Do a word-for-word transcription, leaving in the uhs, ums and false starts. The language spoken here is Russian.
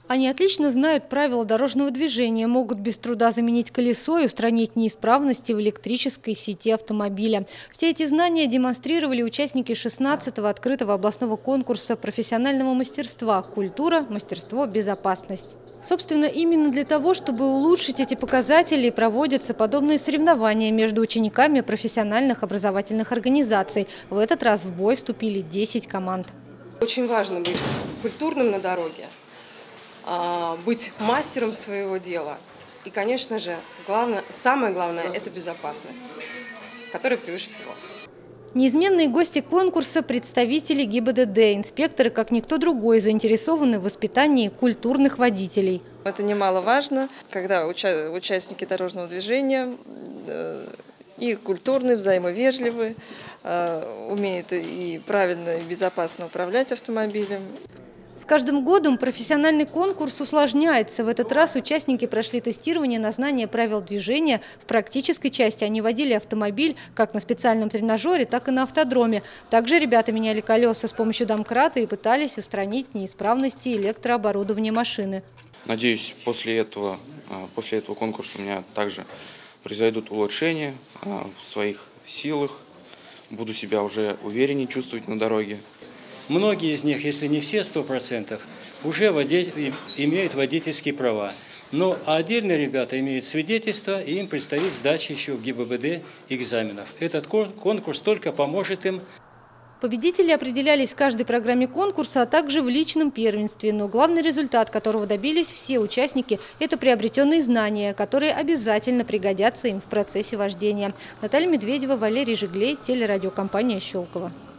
Они отлично знают правила дорожного движения, могут без труда заменить колесо и устранить неисправности в электрической сети автомобиля. Все эти знания демонстрировали участники шестнадцатого открытого областного конкурса профессионального мастерства «Культура, мастерство, безопасность». Собственно, именно для того, чтобы улучшить эти показатели, проводятся подобные соревнования между учениками профессиональных образовательных организаций. В этот раз в бой вступили десять команд. Очень важно быть культурным на дороге, быть мастером своего дела. И, конечно же, главное, самое главное – это безопасность, которая превыше всего. Неизменные гости конкурса – представители ГИБДД. Инспекторы, как никто другой, заинтересованы в воспитании культурных водителей. Это немаловажно, когда уча участники дорожного движения и культурные, взаимовежливые, умеют и правильно, и безопасно управлять автомобилем. С каждым годом профессиональный конкурс усложняется. В этот раз участники прошли тестирование на знание правил движения. В практической части они водили автомобиль как на специальном тренажере, так и на автодроме. Также ребята меняли колеса с помощью домкрата и пытались устранить неисправности электрооборудования машины. Надеюсь, после этого, после этого конкурса у меня также произойдут улучшения в своих силах. Буду себя уже увереннее чувствовать на дороге. Многие из них, если не все сто процентов, уже водитель, имеют водительские права. Но отдельные ребята имеют свидетельство, и им предстоит сдача еще в ГИБДД экзаменов. Этот конкурс только поможет им. Победители определялись в каждой программе конкурса, а также в личном первенстве. Но главный результат, которого добились все участники, это приобретенные знания, которые обязательно пригодятся им в процессе вождения. Наталья Медведева, Валерий Жиглей, телерадиокомпания «Щелково».